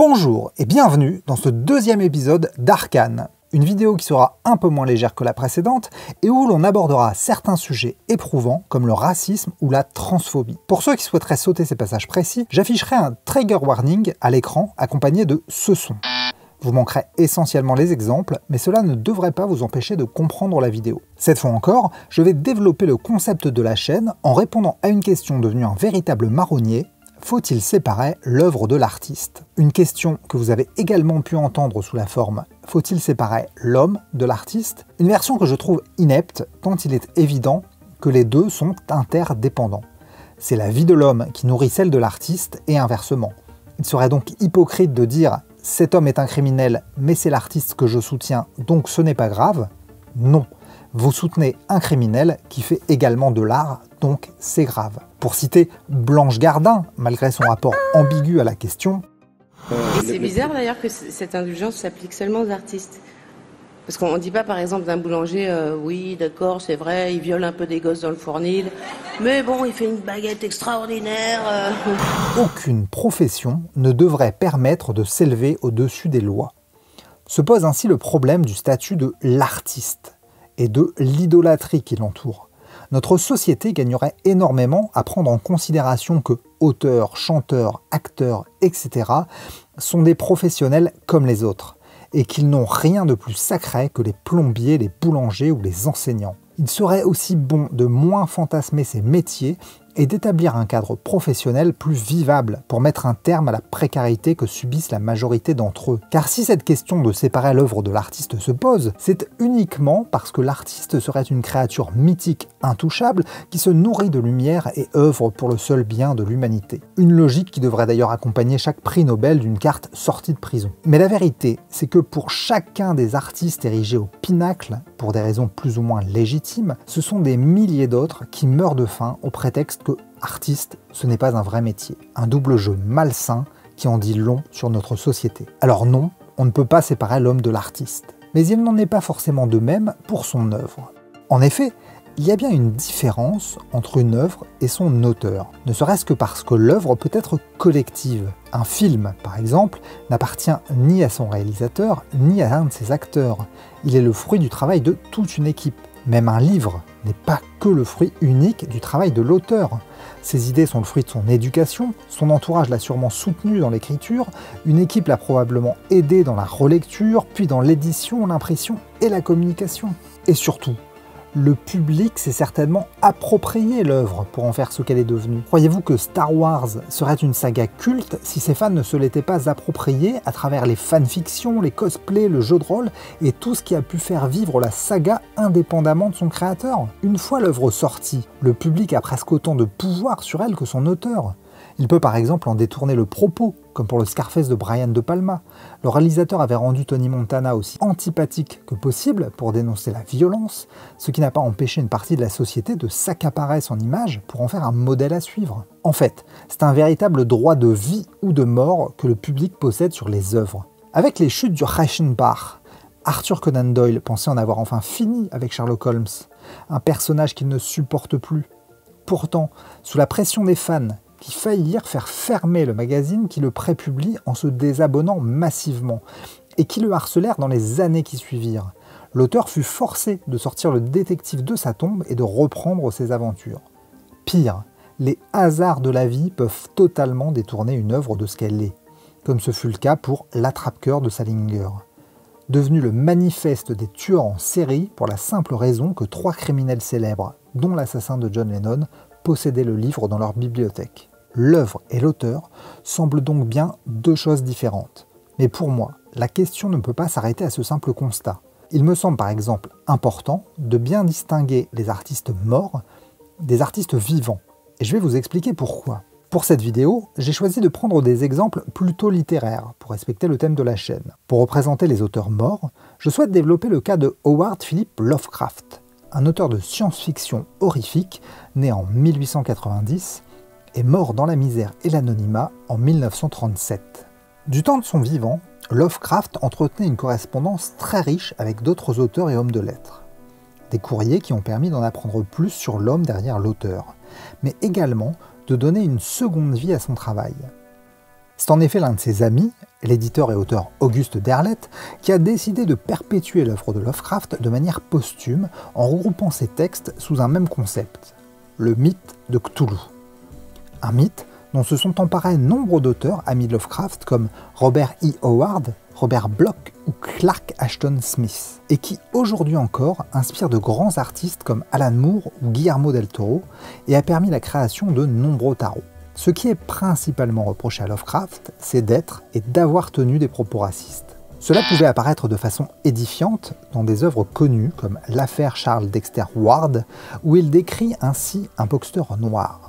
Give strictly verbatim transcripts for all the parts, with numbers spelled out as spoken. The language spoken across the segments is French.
Bonjour et bienvenue dans ce deuxième épisode d'Arcane, une vidéo qui sera un peu moins légère que la précédente et où l'on abordera certains sujets éprouvants comme le racisme ou la transphobie. Pour ceux qui souhaiteraient sauter ces passages précis, j'afficherai un trigger warning à l'écran accompagné de ce son. Vous manquerez essentiellement les exemples, mais cela ne devrait pas vous empêcher de comprendre la vidéo. Cette fois encore, je vais développer le concept de la chaîne en répondant à une question devenue un véritable marronnier. Faut-il séparer l'œuvre de l'artiste? Une question que vous avez également pu entendre sous la forme « Faut-il séparer l'homme de l'artiste ?» Une version que je trouve inepte, tant il est évident que les deux sont interdépendants. C'est la vie de l'homme qui nourrit celle de l'artiste et inversement. Il serait donc hypocrite de dire « Cet homme est un criminel, mais c'est l'artiste que je soutiens, donc ce n'est pas grave ». Non, vous soutenez un criminel qui fait également de l'art, donc c'est grave. Pour citer Blanche Gardin, malgré son rapport ambigu à la question. Et c'est bizarre d'ailleurs que cette indulgence s'applique seulement aux artistes. Parce qu'on ne dit pas par exemple d'un boulanger, euh, oui d'accord c'est vrai, il viole un peu des gosses dans le fournil, mais bon il fait une baguette extraordinaire. Euh... Aucune profession ne devrait permettre de s'élever au-dessus des lois. Se pose ainsi le problème du statut de l'artiste et de l'idolâtrie qui l'entoure. Notre société gagnerait énormément à prendre en considération que auteurs, chanteurs, acteurs, et cetera sont des professionnels comme les autres, et qu'ils n'ont rien de plus sacré que les plombiers, les boulangers ou les enseignants. Il serait aussi bon de moins fantasmer ces métiers et d'établir un cadre professionnel plus vivable pour mettre un terme à la précarité que subissent la majorité d'entre eux. Car si cette question de séparer l'œuvre de l'artiste se pose, c'est uniquement parce que l'artiste serait une créature mythique, intouchable, qui se nourrit de lumière et œuvre pour le seul bien de l'humanité. Une logique qui devrait d'ailleurs accompagner chaque prix Nobel d'une carte sortie de prison. Mais la vérité, c'est que pour chacun des artistes érigés au pinacle, pour des raisons plus ou moins légitimes, ce sont des milliers d'autres qui meurent de faim au prétexte que artiste, ce n'est pas un vrai métier. Un double jeu malsain qui en dit long sur notre société. Alors non, on ne peut pas séparer l'homme de l'artiste. Mais il n'en est pas forcément de même pour son œuvre. En effet, il y a bien une différence entre une œuvre et son auteur, ne serait-ce que parce que l'œuvre peut être collective. Un film, par exemple, n'appartient ni à son réalisateur, ni à un de ses acteurs. Il est le fruit du travail de toute une équipe. Même un livre n'est pas que le fruit unique du travail de l'auteur. Ses idées sont le fruit de son éducation, son entourage l'a sûrement soutenu dans l'écriture, une équipe l'a probablement aidé dans la relecture, puis dans l'édition, l'impression et la communication. Et surtout, le public s'est certainement approprié l'œuvre pour en faire ce qu'elle est devenue. Croyez-vous que Star Wars serait une saga culte si ses fans ne se l'étaient pas appropriée à travers les fanfictions, les cosplays, le jeu de rôle et tout ce qui a pu faire vivre la saga indépendamment de son créateur? Une fois l'œuvre sortie, le public a presque autant de pouvoir sur elle que son auteur. Il peut par exemple en détourner le propos, comme pour le Scarface de Brian De Palma. Le réalisateur avait rendu Tony Montana aussi antipathique que possible pour dénoncer la violence, ce qui n'a pas empêché une partie de la société de s'accaparer son image pour en faire un modèle à suivre. En fait, c'est un véritable droit de vie ou de mort que le public possède sur les œuvres. Avec les chutes du Reichenbach, Arthur Conan Doyle pensait en avoir enfin fini avec Sherlock Holmes, un personnage qu'il ne supporte plus. Pourtant, sous la pression des fans, qui faillirent faire fermer le magazine qui le prépublie en se désabonnant massivement, et qui le harcelèrent dans les années qui suivirent. L'auteur fut forcé de sortir le détective de sa tombe et de reprendre ses aventures. Pire, les hasards de la vie peuvent totalement détourner une œuvre de ce qu'elle est, comme ce fut le cas pour L'Attrape-cœur de Salinger. Devenu le manifeste des tueurs en série pour la simple raison que trois criminels célèbres, dont l'assassin de John Lennon, possédaient le livre dans leur bibliothèque. L'œuvre et l'auteur semblent donc bien deux choses différentes. Mais pour moi, la question ne peut pas s'arrêter à ce simple constat. Il me semble par exemple important de bien distinguer les artistes morts des artistes vivants. Et je vais vous expliquer pourquoi. Pour cette vidéo, j'ai choisi de prendre des exemples plutôt littéraires, pour respecter le thème de la chaîne. Pour représenter les auteurs morts, je souhaite développer le cas de Howard Philip Lovecraft, un auteur de science-fiction horrifique, né en mille huit cent quatre-vingt-dix, est mort dans la misère et l'anonymat en mille neuf cent trente-sept. Du temps de son vivant, Lovecraft entretenait une correspondance très riche avec d'autres auteurs et hommes de lettres. Des courriers qui ont permis d'en apprendre plus sur l'homme derrière l'auteur, mais également de donner une seconde vie à son travail. C'est en effet l'un de ses amis, l'éditeur et auteur Auguste Derleth, qui a décidé de perpétuer l'œuvre de Lovecraft de manière posthume en regroupant ses textes sous un même concept, le mythe de Cthulhu. Un mythe dont se sont emparés nombre d'auteurs amis de Lovecraft comme Robert E. Howard, Robert Bloch ou Clark Ashton Smith, et qui aujourd'hui encore inspire de grands artistes comme Alan Moore ou Guillermo del Toro et a permis la création de nombreux tarots. Ce qui est principalement reproché à Lovecraft, c'est d'être et d'avoir tenu des propos racistes. Cela pouvait apparaître de façon édifiante dans des œuvres connues comme l'affaire Charles Dexter Ward, où il décrit ainsi un boxeur noir.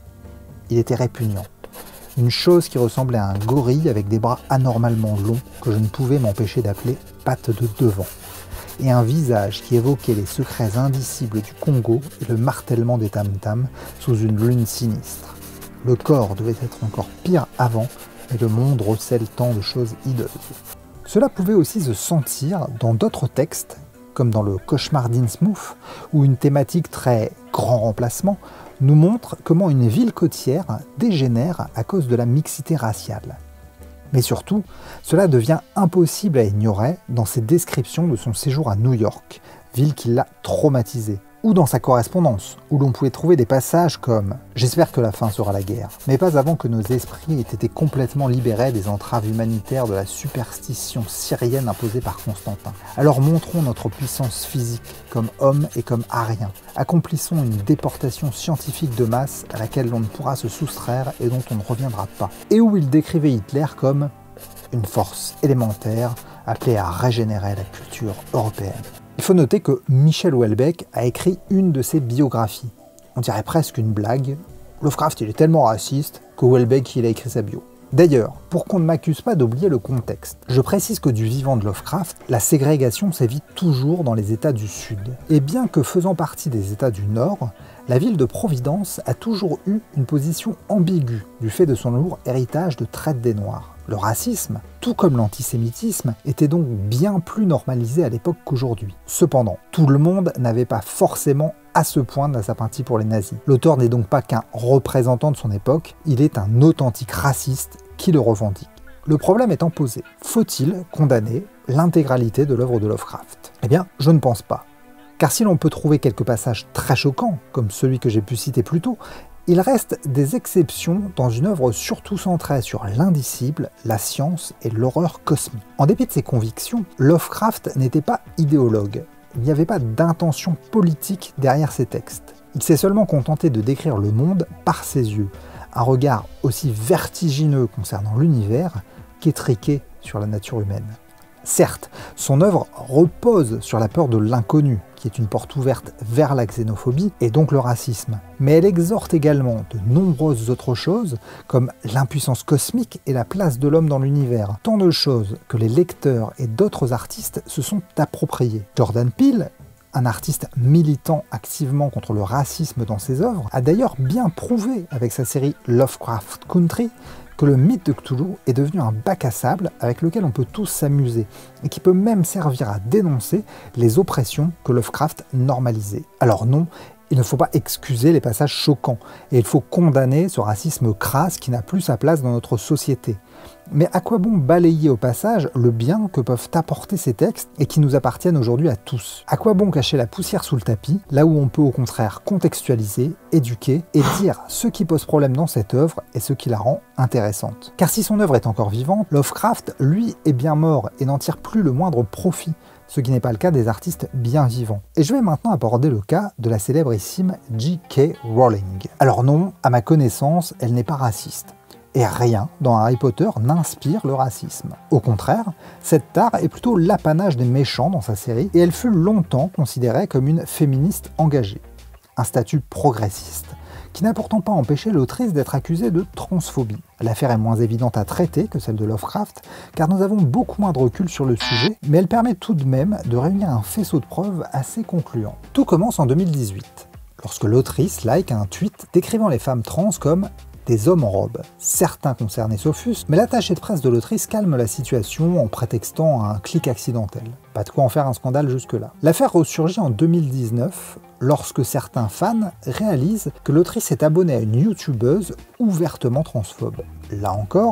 Il était répugnant. Une chose qui ressemblait à un gorille avec des bras anormalement longs que je ne pouvais m'empêcher d'appeler patte de devant, et un visage qui évoquait les secrets indicibles du Congo et le martèlement des tam-tams sous une lune sinistre. Le corps devait être encore pire avant, mais le monde recèle tant de choses hideuses. Cela pouvait aussi se sentir dans d'autres textes, comme dans le Cauchemar d'Innsmouth, où une thématique très grand remplacement nous montre comment une ville côtière dégénère à cause de la mixité raciale. Mais surtout, cela devient impossible à ignorer dans ses descriptions de son séjour à New York, ville qui l'a traumatisé, ou dans sa correspondance, où l'on pouvait trouver des passages comme « J'espère que la fin sera la guerre, mais pas avant que nos esprits aient été complètement libérés des entraves humanitaires de la superstition syrienne imposée par Constantin. Alors montrons notre puissance physique, comme hommes et comme ariens. Accomplissons une déportation scientifique de masse à laquelle l'on ne pourra se soustraire et dont on ne reviendra pas. » Et où il décrivait Hitler comme une force élémentaire appelée à régénérer la culture européenne. Il faut noter que Michel Houellebecq a écrit une de ses biographies. On dirait presque une blague. Lovecraft il est tellement raciste que Houellebecq il a écrit sa bio. D'ailleurs, pour qu'on ne m'accuse pas d'oublier le contexte, je précise que du vivant de Lovecraft, la ségrégation sévit toujours dans les États du Sud. Et bien que faisant partie des États du Nord, la ville de Providence a toujours eu une position ambiguë du fait de son lourd héritage de traite des Noirs. Le racisme, tout comme l'antisémitisme, était donc bien plus normalisé à l'époque qu'aujourd'hui. Cependant, tout le monde n'avait pas forcément à ce point de la sympathie pour les nazis. L'auteur n'est donc pas qu'un représentant de son époque, il est un authentique raciste qui le revendique. Le problème étant posé, faut-il condamner l'intégralité de l'œuvre de Lovecraft? Eh bien, je ne pense pas. Car si l'on peut trouver quelques passages très choquants, comme celui que j'ai pu citer plus tôt, il reste des exceptions dans une œuvre surtout centrée sur l'indicible, la science et l'horreur cosmique. En dépit de ses convictions, Lovecraft n'était pas idéologue. Il n'y avait pas d'intention politique derrière ses textes. Il s'est seulement contenté de décrire le monde par ses yeux, un regard aussi vertigineux concernant l'univers qu'étriqué sur la nature humaine. Certes, son œuvre repose sur la peur de l'inconnu, qui est une porte ouverte vers la xénophobie et donc le racisme. Mais elle exhorte également de nombreuses autres choses, comme l'impuissance cosmique et la place de l'homme dans l'univers. Tant de choses que les lecteurs et d'autres artistes se sont appropriées. Jordan Peele, un artiste militant activement contre le racisme dans ses œuvres, a d'ailleurs bien prouvé avec sa série Lovecraft Country que le mythe de Cthulhu est devenu un bac à sable avec lequel on peut tous s'amuser, et qui peut même servir à dénoncer les oppressions que Lovecraft normalisait. Alors non, il ne faut pas excuser les passages choquants, et il faut condamner ce racisme crasse qui n'a plus sa place dans notre société. Mais à quoi bon balayer au passage le bien que peuvent apporter ces textes et qui nous appartiennent aujourd'hui à tous? À quoi bon cacher la poussière sous le tapis, là où on peut au contraire contextualiser, éduquer et dire ce qui pose problème dans cette œuvre et ce qui la rend intéressante? Car si son œuvre est encore vivante, Lovecraft, lui, est bien mort et n'en tire plus le moindre profit, ce qui n'est pas le cas des artistes bien vivants. Et je vais maintenant aborder le cas de la célébrissime J K Rowling. Alors non, à ma connaissance, elle n'est pas raciste. Et rien dans Harry Potter n'inspire le racisme. Au contraire, cette tare est plutôt l'apanage des méchants dans sa série, et elle fut longtemps considérée comme une féministe engagée. Un statut progressiste, qui n'a pourtant pas empêché l'autrice d'être accusée de transphobie. L'affaire est moins évidente à traiter que celle de Lovecraft, car nous avons beaucoup moins de recul sur le sujet, mais elle permet tout de même de réunir un faisceau de preuves assez concluant. Tout commence en deux mille dix-huit, lorsque l'autrice like un tweet décrivant les femmes trans comme des hommes en robe. Certains concernés s'offusquent, mais l'attaché de presse de l'autrice calme la situation en prétextant un clic accidentel. Pas de quoi en faire un scandale jusque-là. L'affaire ressurgit en deux mille dix-neuf, lorsque certains fans réalisent que l'autrice est abonnée à une youtubeuse ouvertement transphobe. Là encore,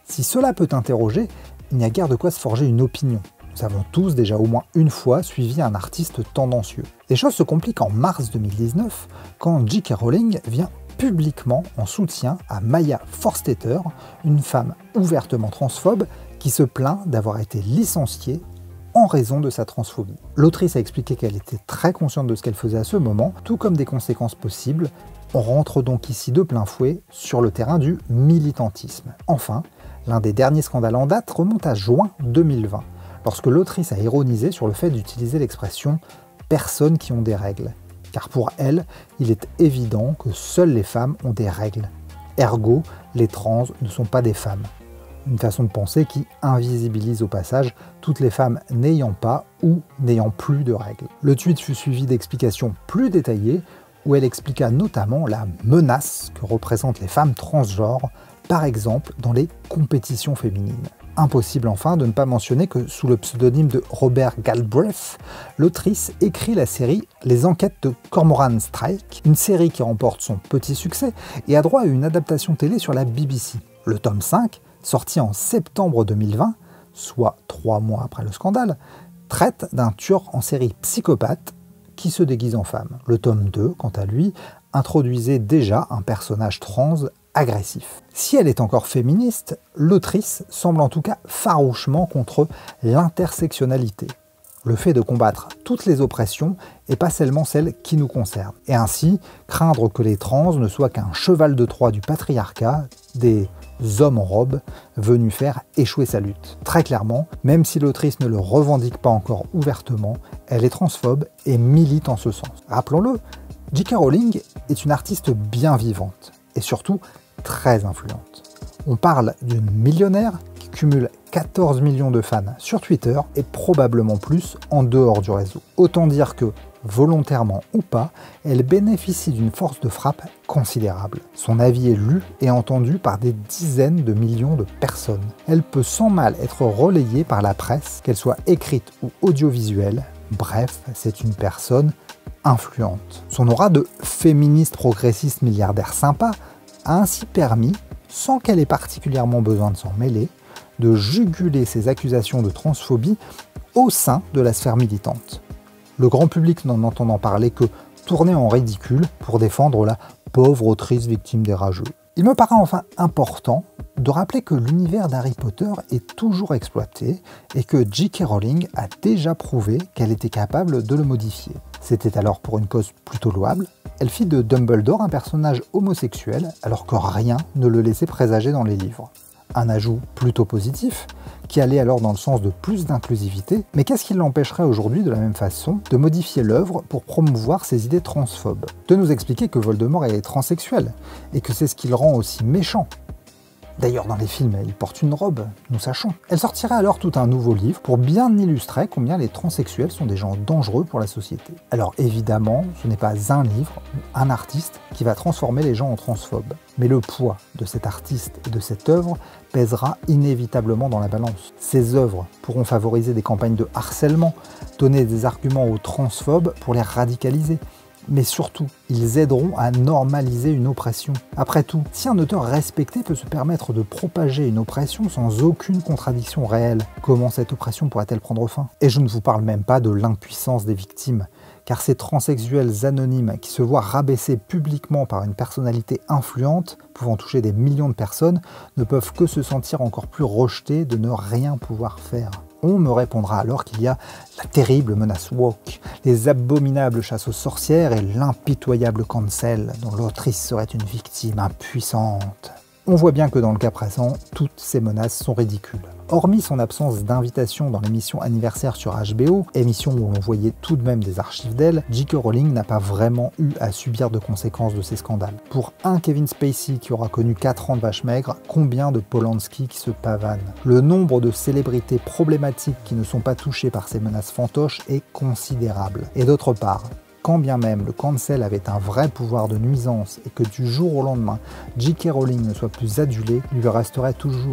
Si cela peut interroger, il n'y a guère de quoi se forger une opinion. Nous avons tous déjà au moins une fois suivi un artiste tendancieux. Les choses se compliquent en mars deux mille dix-neuf quand J K Rowling vient publiquement en soutien à Maya Forstater, une femme ouvertement transphobe qui se plaint d'avoir été licenciée en raison de sa transphobie. L'autrice a expliqué qu'elle était très consciente de ce qu'elle faisait à ce moment, tout comme des conséquences possibles. On rentre donc ici de plein fouet sur le terrain du militantisme. Enfin, l'un des derniers scandales en date remonte à juin deux mille vingt, lorsque l'autrice a ironisé sur le fait d'utiliser l'expression « personnes qui ont des règles », car pour elle, il est évident que seules les femmes ont des règles. Ergo, les trans ne sont pas des femmes. Une façon de penser qui invisibilise au passage toutes les femmes n'ayant pas ou n'ayant plus de règles. Le tweet fut suivi d'explications plus détaillées où elle expliqua notamment la menace que représentent les femmes transgenres, par exemple dans les compétitions féminines. Impossible enfin de ne pas mentionner que sous le pseudonyme de Robert Galbraith, l'autrice écrit la série Les Enquêtes de Cormoran Strike, une série qui remporte son petit succès et a droit à une adaptation télé sur la B B C. Le tome cinq, sorti en septembre deux mille vingt, soit trois mois après le scandale, traite d'un tueur en série psychopathe qui se déguise en femme. Le tome deux, quant à lui, introduisait déjà un personnage trans agressif. Si elle est encore féministe, l'autrice semble en tout cas farouchement contre l'intersectionnalité. Le fait de combattre toutes les oppressions et pas seulement celles qui nous concernent. Et ainsi, craindre que les trans ne soient qu'un cheval de Troie du patriarcat, des hommes en robe venus faire échouer sa lutte. Très clairement, même si l'autrice ne le revendique pas encore ouvertement, elle est transphobe et milite en ce sens. Rappelons-le, J K Rowling est une artiste bien vivante et surtout très influente. On parle d'une millionnaire qui cumule quatorze millions de fans sur Twitter et probablement plus en dehors du réseau. Autant dire que, volontairement ou pas, elle bénéficie d'une force de frappe considérable. Son avis est lu et entendu par des dizaines de millions de personnes. Elle peut sans mal être relayée par la presse, qu'elle soit écrite ou audiovisuelle. Bref, c'est une personne influente. Son aura de féministe progressiste milliardaire sympa a ainsi permis, sans qu'elle ait particulièrement besoin de s'en mêler, de juguler ses accusations de transphobie au sein de la sphère militante. Le grand public n'en entendant parler que tourner en ridicule pour défendre la pauvre autrice victime des rageux. Il me paraît enfin important de rappeler que l'univers d'Harry Potter est toujours exploité et que J K Rowling a déjà prouvé qu'elle était capable de le modifier. C'était alors pour une cause plutôt louable. Elle fit de Dumbledore un personnage homosexuel alors que rien ne le laissait présager dans les livres. Un ajout plutôt positif, qui allait alors dans le sens de plus d'inclusivité, mais qu'est-ce qui l'empêcherait aujourd'hui de la même façon de modifier l'œuvre pour promouvoir ses idées transphobes? De nous expliquer que Voldemort est transsexuel, et que c'est ce qui le rend aussi méchant. D'ailleurs, dans les films, il porte une robe, nous sachons. Elle sortirait alors tout un nouveau livre pour bien illustrer combien les transsexuels sont des gens dangereux pour la société. Alors évidemment, ce n'est pas un livre ou un artiste qui va transformer les gens en transphobes. Mais le poids de cet artiste et de cette œuvre pèsera inévitablement dans la balance. Ces œuvres pourront favoriser des campagnes de harcèlement, donner des arguments aux transphobes pour les radicaliser. Mais surtout, ils aideront à normaliser une oppression. Après tout, si un auteur respecté peut se permettre de propager une oppression sans aucune contradiction réelle, comment cette oppression pourrait-elle prendre fin? Et je ne vous parle même pas de l'impuissance des victimes, car ces transsexuels anonymes qui se voient rabaissés publiquement par une personnalité influente, pouvant toucher des millions de personnes, ne peuvent que se sentir encore plus rejetés de ne rien pouvoir faire. On me répondra alors qu'il y a la terrible menace woke, les abominables chasses aux sorcières et l'impitoyable cancel dont l'autrice serait une victime impuissante. On voit bien que dans le cas présent, toutes ces menaces sont ridicules. Hormis son absence d'invitation dans l'émission anniversaire sur H B O, émission où l'on voyait tout de même des archives d'elle, J K Rowling n'a pas vraiment eu à subir de conséquences de ces scandales. Pour un Kevin Spacey qui aura connu quatre ans de vache maigre, combien de Polanski qui se pavanent? Le nombre de célébrités problématiques qui ne sont pas touchées par ces menaces fantoches est considérable. Et d'autre part, quand bien même le cancel avait un vrai pouvoir de nuisance et que du jour au lendemain, J K Rowling ne soit plus adulée, il lui resterait toujours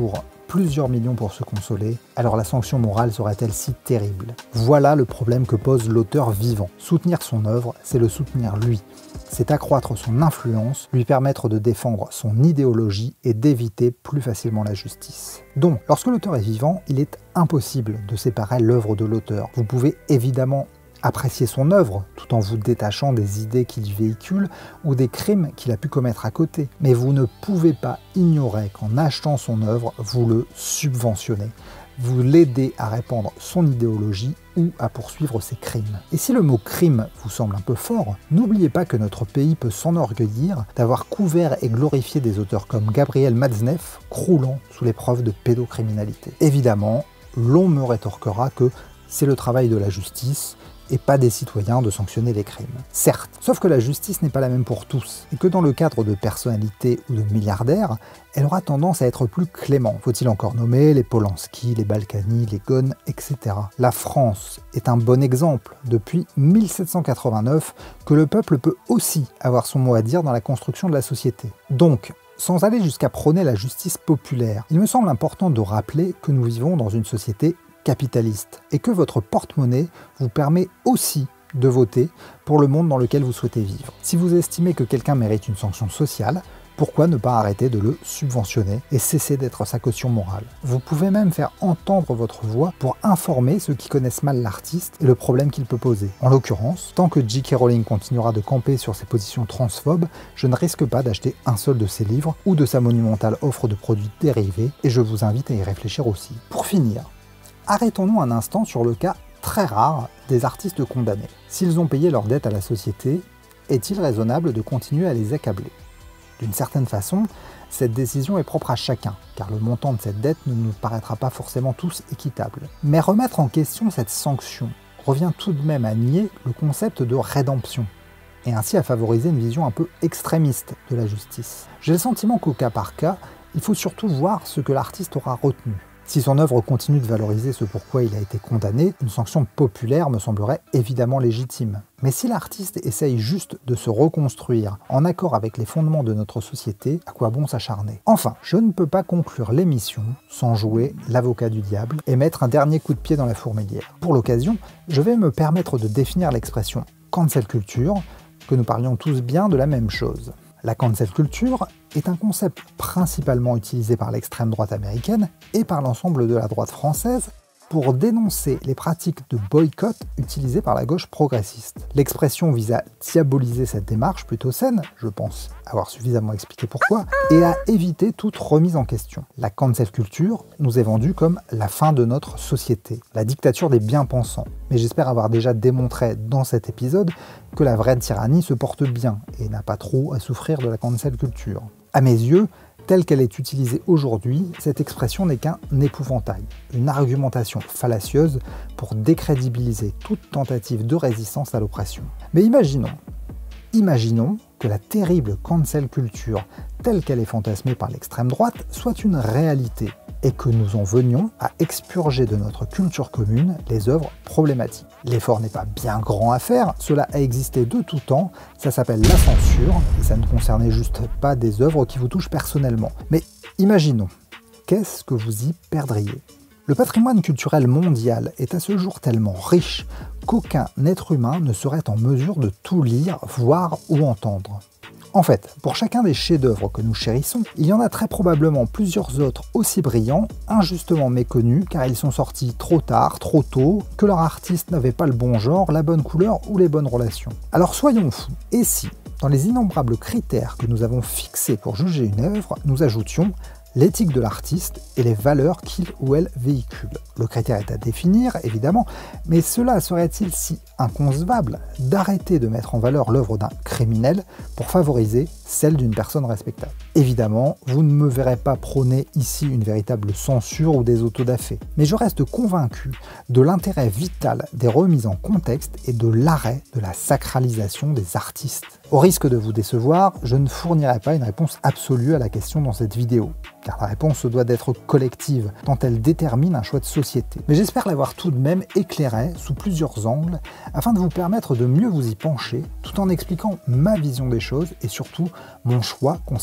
plusieurs millions pour se consoler, alors la sanction morale serait-elle si terrible? Voilà le problème que pose l'auteur vivant. Soutenir son œuvre, c'est le soutenir lui. C'est accroître son influence, lui permettre de défendre son idéologie et d'éviter plus facilement la justice. Donc, lorsque l'auteur est vivant, il est impossible de séparer l'œuvre de l'auteur. Vous pouvez évidemment apprécier son œuvre tout en vous détachant des idées qu'il véhicule ou des crimes qu'il a pu commettre à côté. Mais vous ne pouvez pas ignorer qu'en achetant son œuvre, vous le subventionnez. Vous l'aidez à répandre son idéologie ou à poursuivre ses crimes. Et si le mot crime vous semble un peu fort, n'oubliez pas que notre pays peut s'enorgueillir d'avoir couvert et glorifié des auteurs comme Gabriel Matzneff, croulant sous l'épreuve de pédocriminalité. Évidemment, l'on me rétorquera que c'est le travail de la justice et pas des citoyens de sanctionner les crimes. Certes, sauf que la justice n'est pas la même pour tous, et que dans le cadre de personnalités ou de milliardaires, elle aura tendance à être plus clément. Faut-il encore nommer les Polanski, les Balkany, les Ghosn, et cetera. La France est un bon exemple, depuis mille sept cent quatre-vingt-neuf, que le peuple peut aussi avoir son mot à dire dans la construction de la société. Donc, sans aller jusqu'à prôner la justice populaire, il me semble important de rappeler que nous vivons dans une société capitaliste et que votre porte-monnaie vous permet aussi de voter pour le monde dans lequel vous souhaitez vivre. Si vous estimez que quelqu'un mérite une sanction sociale, pourquoi ne pas arrêter de le subventionner et cesser d'être sa caution morale? Vous pouvez même faire entendre votre voix pour informer ceux qui connaissent mal l'artiste et le problème qu'il peut poser. En l'occurrence, tant que J K Rowling continuera de camper sur ses positions transphobes, je ne risque pas d'acheter un seul de ses livres ou de sa monumentale offre de produits dérivés, et je vous invite à y réfléchir aussi. Pour finir, arrêtons-nous un instant sur le cas très rare des artistes condamnés. S'ils ont payé leurs dettes à la société, est-il raisonnable de continuer à les accabler? D'une certaine façon, cette décision est propre à chacun, car le montant de cette dette ne nous paraîtra pas forcément tous équitable. Mais remettre en question cette sanction revient tout de même à nier le concept de rédemption, et ainsi à favoriser une vision un peu extrémiste de la justice. J'ai le sentiment qu'au cas par cas, il faut surtout voir ce que l'artiste aura retenu. Si son œuvre continue de valoriser ce pourquoi il a été condamné, une sanction populaire me semblerait évidemment légitime. Mais si l'artiste essaye juste de se reconstruire en accord avec les fondements de notre société, à quoi bon s'acharner? Enfin, je ne peux pas conclure l'émission sans jouer l'avocat du diable et mettre un dernier coup de pied dans la fourmilière. Pour l'occasion, je vais me permettre de définir l'expression cancel culture, que nous parlions tous bien de la même chose. La cancel culture est un concept principalement utilisé par l'extrême droite américaine et par l'ensemble de la droite française pour dénoncer les pratiques de boycott utilisées par la gauche progressiste. L'expression vise à diaboliser cette démarche plutôt saine, je pense avoir suffisamment expliqué pourquoi, et à éviter toute remise en question. La cancel culture nous est vendue comme la fin de notre société, la dictature des bien-pensants. Mais j'espère avoir déjà démontré dans cet épisode que la vraie tyrannie se porte bien et n'a pas trop à souffrir de la cancel culture. À mes yeux, telle qu'elle est utilisée aujourd'hui, cette expression n'est qu'un épouvantail, une argumentation fallacieuse pour décrédibiliser toute tentative de résistance à l'oppression. Mais imaginons, imaginons que la terrible cancel culture, telle qu'elle est fantasmée par l'extrême droite, soit une réalité, et que nous en venions à expurger de notre culture commune les œuvres problématiques. L'effort n'est pas bien grand à faire, cela a existé de tout temps, ça s'appelle la censure, et ça ne concernait juste pas des œuvres qui vous touchent personnellement. Mais imaginons, qu'est-ce que vous y perdriez? Le patrimoine culturel mondial est à ce jour tellement riche qu'aucun être humain ne serait en mesure de tout lire, voir ou entendre. En fait, pour chacun des chefs-d'œuvre que nous chérissons, il y en a très probablement plusieurs autres aussi brillants, injustement méconnus car ils sont sortis trop tard, trop tôt, que leur artiste n'avait pas le bon genre, la bonne couleur ou les bonnes relations. Alors soyons fous, et si, dans les innombrables critères que nous avons fixés pour juger une œuvre, nous ajoutions l'éthique de l'artiste et les valeurs qu'il ou elle véhicule? Le critère est à définir, évidemment, mais cela serait-il si inconcevable d'arrêter de mettre en valeur l'œuvre d'un criminel pour favoriser celle d'une personne respectable? Évidemment, vous ne me verrez pas prôner ici une véritable censure ou des autodafés, mais je reste convaincu de l'intérêt vital des remises en contexte et de l'arrêt de la sacralisation des artistes. Au risque de vous décevoir, je ne fournirai pas une réponse absolue à la question dans cette vidéo, car la réponse doit être collective, tant elle détermine un choix de société. Mais j'espère l'avoir tout de même éclairé sous plusieurs angles, afin de vous permettre de mieux vous y pencher, tout en expliquant ma vision des choses et surtout mon choix concernant cette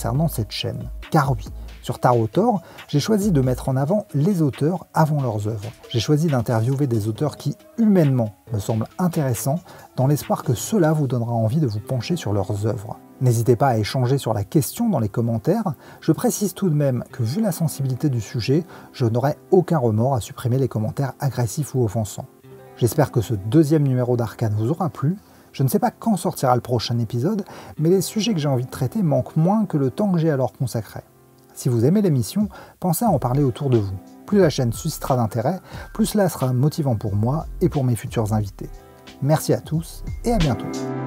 cette chaîne. Car oui, sur Tarot Tor, j'ai choisi de mettre en avant les auteurs avant leurs œuvres. J'ai choisi d'interviewer des auteurs qui, humainement, me semblent intéressants, dans l'espoir que cela vous donnera envie de vous pencher sur leurs œuvres. N'hésitez pas à échanger sur la question dans les commentaires. Je précise tout de même que, vu la sensibilité du sujet, je n'aurai aucun remords à supprimer les commentaires agressifs ou offensants. J'espère que ce deuxième numéro d'Arcane vous aura plu. Je ne sais pas quand sortira le prochain épisode, mais les sujets que j'ai envie de traiter manquent moins que le temps que j'ai à leur consacrer. Si vous aimez l'émission, pensez à en parler autour de vous. Plus la chaîne suscitera d'intérêt, plus cela sera motivant pour moi et pour mes futurs invités. Merci à tous et à bientôt.